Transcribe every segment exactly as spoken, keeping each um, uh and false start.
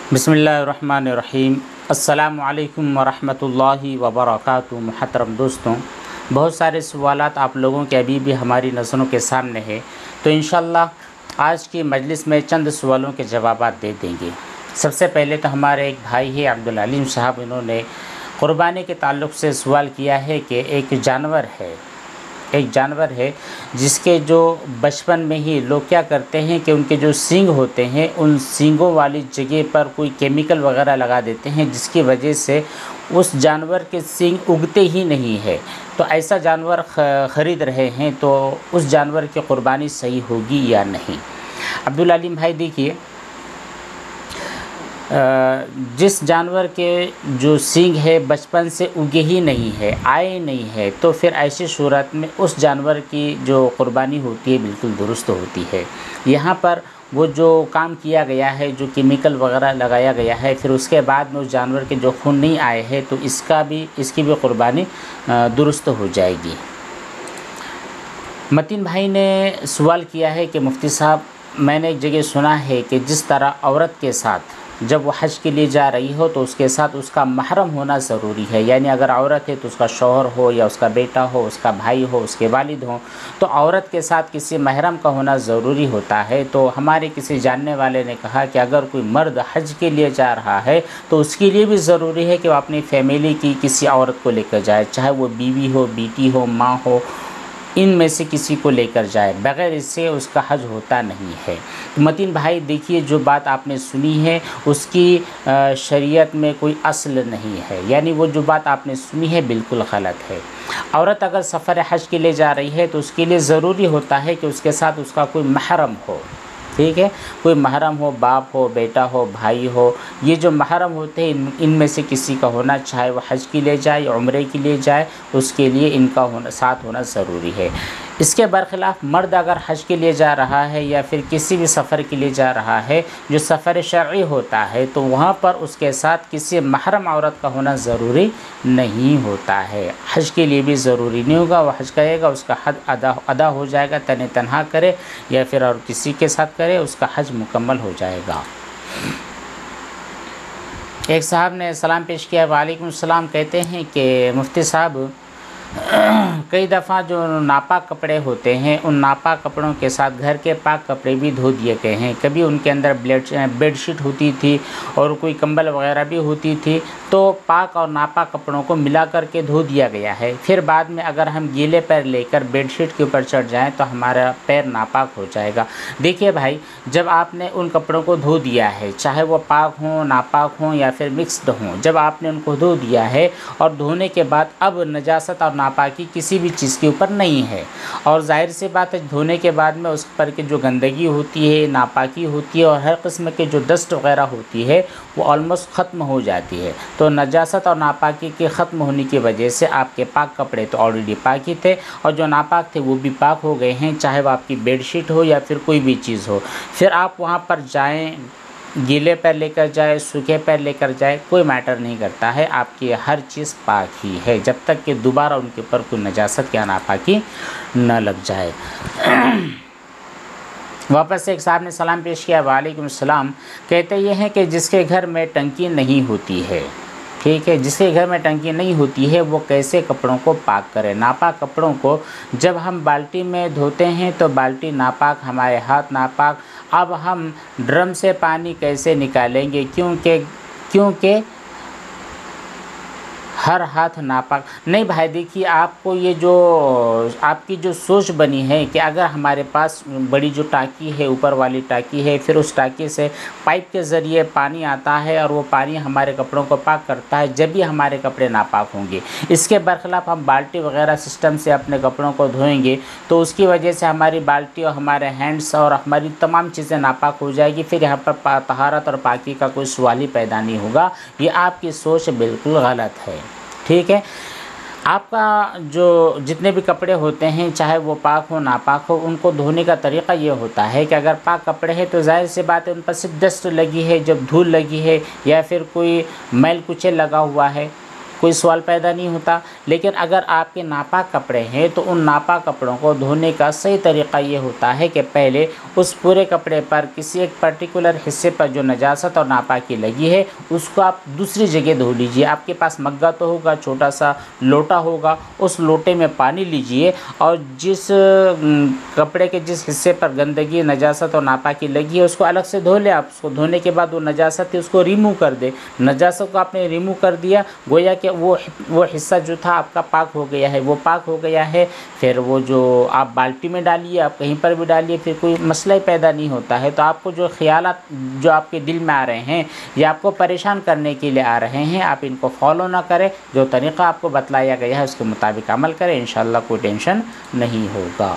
بسم اللہ الرحمن الرحیم۔ السلام علیکم ورحمۃ اللہ وبرکاتہ۔ محترم دوستوں، بہت سارے سوالات آپ لوگوں کے ابھی بھی ہماری نظروں کے سامنے ہے، تو انشاءاللہ آج کی مجلس میں چند سوالوں کے جوابات دے دیں گے۔ سب سے پہلے تو ہمارے ایک بھائی ہے عبدالعلیم صاحب، انہوں نے قربانی کے تعلق سے سوال کیا ہے کہ ایک جانور ہے ایک جانور ہے جس کے جو بچپن میں ہی لوگ کیا کرتے ہیں کہ ان کے جو سینگ ہوتے ہیں ان سینگوں والی جگہ پر کوئی کیمیکل وغیرہ لگا دیتے ہیں، جس کی وجہ سے اس جانور کے سینگ اگتے ہی نہیں ہے۔ تو ایسا جانور خرید رہے ہیں تو اس جانور کی قربانی صحیح ہوگی یا نہیں؟ عبدالعلیم بھائی دیکھیے، جس جانور کے جو سینگ ہے بچپن سے اگے ہی نہیں ہے، آئے نہیں ہے، تو پھر ایسی صورت میں اس جانور کی جو قربانی ہوتی ہے بالکل درست ہوتی ہے۔ یہاں پر وہ جو کام کیا گیا ہے، جو کیمیکل وغیرہ لگایا گیا ہے، پھر اس کے بعد میں اس جانور کے جو خون نہیں آئے ہیں تو اس کا بھی اس کی بھی قربانی درست ہو جائے گی۔ متین بھائی نے سوال کیا ہے کہ مفتی صاحب، میں نے ایک جگہ سنا ہے کہ جس طرح عورت کے ساتھ جب وہ حج کے لیے جا رہی ہو تو اس کے ساتھ اس کا محرم ہونا ضروری ہے، یعنی اگر عورت ہے تو اس کا شوہر ہو یا اس کا بیٹا ہو، اس کا بھائی ہو، اس کے والد ہوں، تو عورت کے ساتھ کسی محرم کا ہونا ضروری ہوتا ہے۔ تو ہمارے کسی جاننے والے نے کہا کہ اگر کوئی مرد حج کے لیے جا رہا ہے تو اس کے لیے بھی ضروری ہے کہ وہ اپنی فیملی کی کسی عورت کو لے کر جائے، چاہے وہ بیوی ہو، بیٹی ہو، ماں ہو، ان میں سے کسی کو لے کر جائے، بغیر اس سے اس کا حج ہوتا نہیں ہے۔ متین بھائی دیکھیے، جو بات آپ نے سنی ہے اس کی شریعت میں کوئی اصل نہیں ہے، یعنی وہ جو بات آپ نے سنی ہے بالکل غلط ہے۔ عورت اگر سفر حج کے لیے جا رہی ہے تو اس کے لیے ضروری ہوتا ہے کہ اس کے ساتھ اس کا کوئی محرم ہو، ٹھیک ہے، کوئی محرم ہو، باپ ہو، بیٹا ہو، بھائی ہو، یہ جو محرم ہوتے ہیں ان میں سے کسی کا ہونا، چاہے وہ حج کے لیے جائے یا عمرے کے لیے جائے، اس کے لیے ان کا ہونا ساتھ ہونا ضروری ہے۔ اس کے برخلاف مرد اگر حج کے لیے جا رہا ہے یا پھر کسی بھی سفر کے لیے جا رہا ہے جو سفر شرعی ہوتا ہے تو وہاں پر اس کے ساتھ کسی محرم عورت کا ہونا ضروری نہیں ہوتا ہے۔ حج کے لیے بھی ضروری نہیں ہوگا، وہ حج کرے گا، اس کا حج ادا ادا ہو جائے گا، تن تنہا کرے یا پھر اور کسی کے ساتھ کرے، اس کا حج مکمل ہو جائے گا۔ ایک صاحب نے سلام پیش کیا، وعلیکم السلام، کہتے ہیں کہ مفتی صاحب، کئی دفعہ جو ناپاک کپڑے ہوتے ہیں ان ناپاک کپڑوں کے ساتھ گھر کے پاک کپڑے بھی دھو دیے گئے ہیں۔ کبھی ان کے اندر بیڈ شیٹ ہوتی تھی اور کوئی کمبل وغیرہ بھی ہوتی تھی، تو پاک اور ناپاک کپڑوں کو ملا کر کے دھو دیا گیا ہے۔ پھر بعد میں اگر ہم گیلے پیر لے کر بیڈ شیٹ کے اوپر چڑھ جائیں تو ہمارا پیر ناپاک ہو جائے گا۔ دیکھیے بھائی، جب آپ نے ان کپڑوں کو دھو دیا ہے، چاہے وہ پاک ہوں، ناپاک ہوں یا پھر مکسڈ ہوں، جب آپ نے ان کو دھو دیا ہے اور دھونے کے بعد اب نجاست اور ناپاکی کسی بھی چیز کے اوپر نہیں ہے، اور ظاہر سی بات ہے دھونے کے بعد میں اس پر کی جو گندگی ہوتی ہے، ناپاکی ہوتی ہے اور ہر قسم کے جو ڈسٹ وغیرہ ہوتی ہے وہ آلموسٹ ختم ہو جاتی ہے۔ تو نجاست اور ناپاکی کے ختم ہونے کی وجہ سے آپ کے پاک کپڑے تو آلریڈی پاک ہی تھے اور جو ناپاک تھے وہ بھی پاک ہو گئے ہیں، چاہے وہ آپ کی بیڈ شیٹ ہو یا پھر کوئی بھی چیز ہو۔ پھر آپ وہاں پر جائیں، گیلے پیر لے کر جائے، سوکھے پیر لے کر جائے، کوئی میٹر نہیں کرتا ہے، آپ کی ہر چیز پاک ہی ہے جب تک کہ دوبارہ ان کے اوپر کوئی نجاست یا ناپاکی نہ لگ جائے۔ واپس سے ایک صاحب نے سلام پیش کیا، وعلیکم السلام، کہتے یہ ہیں کہ جس کے گھر میں ٹنکی نہیں ہوتی ہے، ٹھیک ہے، جس کے گھر میں ٹنکی نہیں ہوتی ہے وہ کیسے کپڑوں کو پاک کرے؟ ناپاک کپڑوں کو جب ہم بالٹی میں دھوتے ہیں تو بالٹی ناپاک، ہمارے ہاتھ ناپاک، اب ہم ڈرم سے پانی کیسے نکالیں گے؟ کیونکہ کیونکہ ہر ہاتھ ناپاک نہیں۔ بھائی دیکھیے، آپ کو یہ جو آپ کی جو سوچ بنی ہے کہ اگر ہمارے پاس بڑی جو ٹانکی ہے، اوپر والی ٹانکی ہے، پھر اس ٹانکی سے پائپ کے ذریعے پانی آتا ہے اور وہ پانی ہمارے کپڑوں کو پاک کرتا ہے، جب بھی ہمارے کپڑے ناپاک ہوں گے۔ اس کے برخلاف ہم بالٹی وغیرہ سسٹم سے اپنے کپڑوں کو دھوئیں گے تو اس کی وجہ سے ہماری بالٹی اور ہمارے ہینڈس اور ہماری تمام چیزیں ناپاک ہو جائے گی، پھر یہاں پر طہارت اور پاکی کا کوئی سوال ہی پیدا نہیں ہوگا۔ یہ آپ کی سوچ بالکل غلط ہے، ٹھیک ہے۔ آپ کا جو جتنے بھی کپڑے ہوتے ہیں، چاہے وہ پاک ہو ناپاک ہو، ان کو دھونے کا طریقہ یہ ہوتا ہے کہ اگر پاک کپڑے ہیں تو ظاہر سی بات ہے ان پر صرف ڈسٹ لگی ہے، جب دھول لگی ہے یا پھر کوئی میل کچے لگا ہوا ہے کوئی سوال پیدا نہیں ہوتا۔ لیکن اگر آپ کے ناپاک کپڑے ہیں تو ان ناپاک کپڑوں کو دھونے کا صحیح طریقہ یہ ہوتا ہے کہ پہلے اس پورے کپڑے پر کسی ایک پرٹیکولر حصے پر جو نجاست اور ناپاکی لگی ہے اس کو آپ دوسری جگہ دھو لیجئے۔ آپ کے پاس مگا تو ہوگا، چھوٹا سا لوٹا ہوگا، اس لوٹے میں پانی لیجئے اور جس کپڑے کے جس حصے پر گندگی، نجاست اور ناپاکی لگی ہے اس کو الگ سے دھو لیں۔ آپ اس کو دھونے کے بعد وہ نجاست ہے اس کو ریموو کر دیں۔ نجاست کو آپ نے ریموو کر دیا، گویا کہ وہ وہ حصہ جو تھا آپ کا پاک ہو گیا ہے، وہ پاک ہو گیا ہے۔ پھر وہ جو آپ بالٹی میں ڈالیے، آپ کہیں پر بھی ڈالیے، پھر کوئی مسئلہ ہی پیدا نہیں ہوتا ہے۔ تو آپ کو جو خیالات جو آپ کے دل میں آ رہے ہیں یا آپ کو پریشان کرنے کے لیے آ رہے ہیں، آپ ان کو فالو نہ کریں، جو طریقہ آپ کو بتلایا گیا ہے اس کے مطابق عمل کریں، انشاءاللہ کوئی ٹینشن نہیں ہوگا۔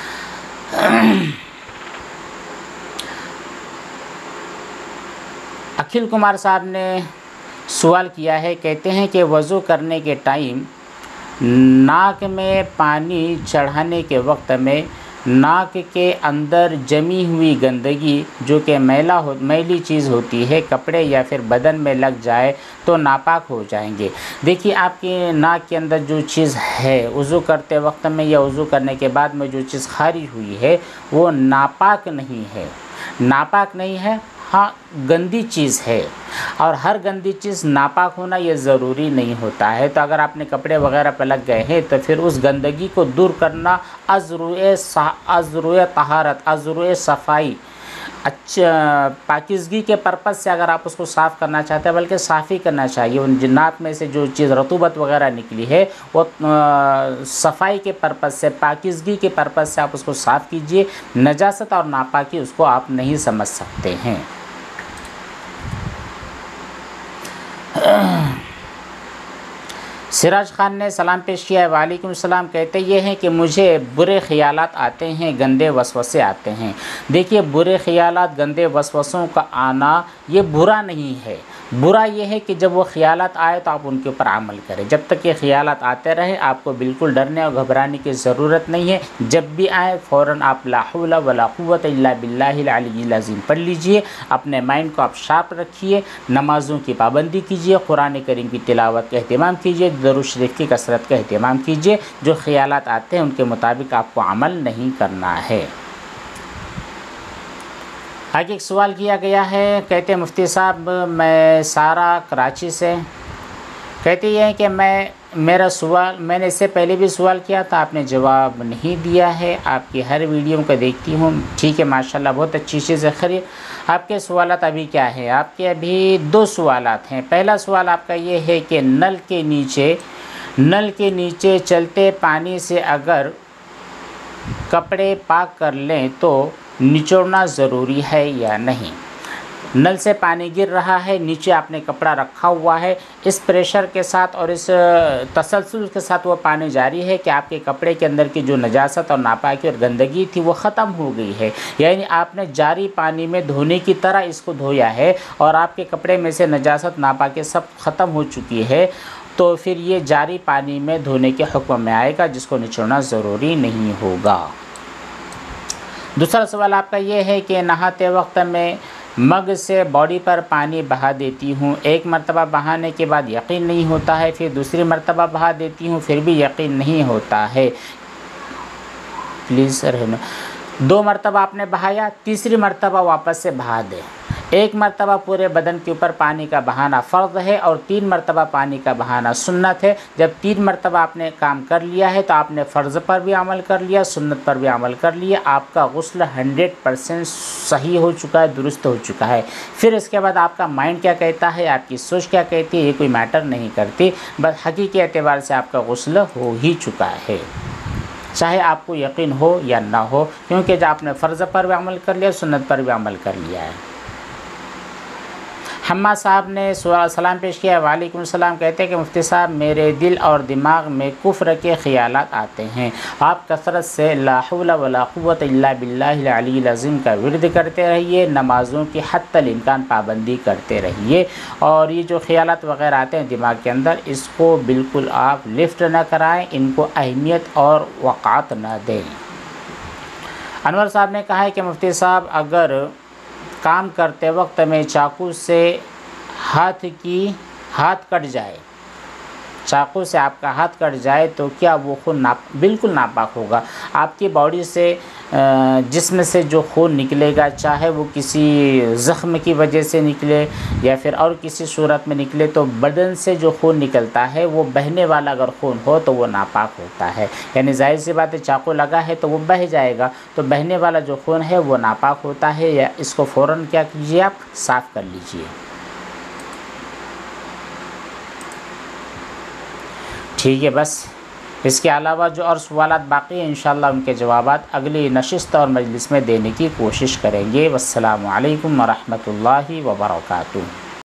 اکھل کمار صاحب نے سوال کیا ہے، کہتے ہیں کہ وضو کرنے کے ٹائم ناک میں پانی چڑھانے کے وقت میں ناک کے اندر جمی ہوئی گندگی جو کہ میلا ہو میلی چیز ہوتی ہے کپڑے یا پھر بدن میں لگ جائے تو ناپاک ہو جائیں گے۔ دیکھیے آپ کے ناک کے اندر جو چیز ہے وضو کرتے وقت میں یا وضو کرنے کے بعد میں جو چیز خارج ہوئی ہے وہ ناپاک نہیں ہے، ناپاک نہیں ہے، ہاں گندی چیز ہے، اور ہر گندی چیز ناپاک ہونا یہ ضروری نہیں ہوتا ہے۔ تو اگر آپ نے کپڑے وغیرہ پہ لگ گئے ہیں تو پھر اس گندگی کو دور کرنا از روئے از روئے طہارت، از روئے صفائی، اچھا پاکیزگی کے پرپس سے اگر آپ اس کو صاف کرنا چاہتے ہیں بلکہ صاف ہی کرنا چاہیے۔ ان جنات میں سے جو چیز رطوبت وغیرہ نکلی ہے وہ صفائی کے پرپس سے، پاکیزگی کے پرپس سے آپ اس کو صاف کیجئے۔ نجاست اور ناپاکی اس کو آپ نہیں سمجھ سکتے ہیں۔ سراج خان نے سلام پیش کیا ہے، وعلیکم السلام۔ کہتے یہ ہیں کہ مجھے برے خیالات آتے ہیں، گندے وسوسے آتے ہیں۔ دیکھیے برے خیالات، گندے وسوسوں کا آنا یہ برا نہیں ہے، برا یہ ہے کہ جب وہ خیالات آئے تو آپ ان کے اوپر عمل کریں۔ جب تک یہ خیالات آتے رہے آپ کو بالکل ڈرنے اور گھبرانے کی ضرورت نہیں ہے۔ جب بھی آئے فوراً آپ لا حول ولا قوت الا باللہ العلی العظیم پڑھ لیجئے، اپنے مائنڈ کو آپ شارپ رکھیے، نمازوں کی پابندی کیجئے، قرآن کریم کی تلاوت کا اہتمام کیجئے، درود شریف کی کثرت کا اہتمام کیجئے۔ جو خیالات آتے ہیں ان کے مطابق آپ کو عمل نہیں کرنا ہے۔ آگے ایک سوال کیا گیا ہے، کہتے ہیں مفتی صاحب میں سارا کراچی سے، کہتے یہ ہے کہ میں میرا سوال میں نے اس سے پہلے بھی سوال کیا تھا، آپ نے جواب نہیں دیا ہے، آپ کی ہر ویڈیو کو دیکھتی ہوں، ٹھیک ہے ماشاءاللہ بہت اچھی چیز ہے۔ خیر آپ کے سوالات ابھی کیا ہے؟ آپ کے ابھی دو سوالات ہیں۔ پہلا سوال آپ کا یہ ہے کہ نل کے نیچے نل کے نیچے چلتے پانی سے اگر کپڑے پاک کر لیں تو نچوڑنا ضروری ہے یا نہیں؟ نل سے پانی گر رہا ہے، نیچے آپ نے کپڑا رکھا ہوا ہے، اس پریشر کے ساتھ اور اس تسلسل کے ساتھ وہ پانی جاری ہے کہ آپ کے کپڑے کے اندر کی جو نجاست اور ناپاکی اور گندگی تھی وہ ختم ہو گئی ہے، یعنی آپ نے جاری پانی میں دھونے کی طرح اس کو دھویا ہے اور آپ کے کپڑے میں سے نجاست ناپاکی سب ختم ہو چکی ہے، تو پھر یہ جاری پانی میں دھونے کے حکم میں آئے گا، جس کو نچوڑنا ضروری نہیں ہوگا۔ دوسرا سوال آپ کا یہ ہے کہ نہاتے وقت میں مگ سے باڈی پر پانی بہا دیتی ہوں، ایک مرتبہ بہانے کے بعد یقین نہیں ہوتا ہے، پھر دوسری مرتبہ بہا دیتی ہوں پھر بھی یقین نہیں ہوتا ہے، پلیز رہنا دو مرتبہ آپ نے بہایا، تیسری مرتبہ واپس سے بہا دیں۔ ایک مرتبہ پورے بدن کے اوپر پانی کا بہانا فرض ہے اور تین مرتبہ پانی کا بہانا سنت ہے۔ جب تین مرتبہ آپ نے کام کر لیا ہے تو آپ نے فرض پر بھی عمل کر لیا، سنت پر بھی عمل کر لیا، آپ کا غسل ہنڈریڈ پرسینٹ صحیح ہو چکا ہے، درست ہو چکا ہے۔ پھر اس کے بعد آپ کا مائنڈ کیا کہتا ہے، آپ کی سوچ کیا کہتی ہے، یہ کوئی میٹر نہیں کرتی، بس حقیقی اعتبار سے آپ کا غسل ہو ہی چکا ہے، چاہے آپ کو یقین ہو یا نہ ہو، کیونکہ جب آپ نے فرض پر بھی عمل کر لیا، سنت پر بھی عمل کر لیا ہے۔ حماد صاحب نے سلام پیش کیا، وعلیکم السلام۔ کہتے ہیں کہ مفتی صاحب میرے دل اور دماغ میں کفر کے خیالات آتے ہیں، آپ کثرت سے لا حول ولا قوت الا باللہ العلی العظیم کا ورد کرتے رہیے، نمازوں کی حتی الامکان پابندی کرتے رہیے، اور یہ جو خیالات وغیرہ آتے ہیں دماغ کے اندر اس کو بالکل آپ لفٹ نہ کرائیں، ان کو اہمیت اور وقعت نہ دیں۔ انور صاحب نے کہا ہے کہ مفتی صاحب اگر کام کرتے وقت میں چاقو سے ہاتھ کی ہاتھ کٹ جائے چاقو سے آپ کا ہاتھ کٹ جائے تو کیا وہ خون ناپ بالکل ناپاک ہوگا؟ آپ کی باڈی سے جسم سے جو خون نکلے گا، چاہے وہ کسی زخم کی وجہ سے نکلے یا پھر اور کسی صورت میں نکلے، تو بدن سے جو خون نکلتا ہے وہ بہنے والا اگر خون ہو تو وہ ناپاک ہوتا ہے۔ یعنی ظاہر سی بات ہے، چاقو لگا ہے تو وہ بہہ جائے گا، تو بہنے والا جو خون ہے وہ ناپاک ہوتا ہے، یا اس کو فوراً کیا کیجیے، آپ صاف کر لیجیے۔ ٹھیک ہے، بس اس کے علاوہ جو اور سوالات باقی ہیں انشاءاللہ ان کے جوابات اگلی نشست اور مجلس میں دینے کی کوشش کریں گے۔ والسلام علیکم ورحمۃ اللہ وبرکاتہ۔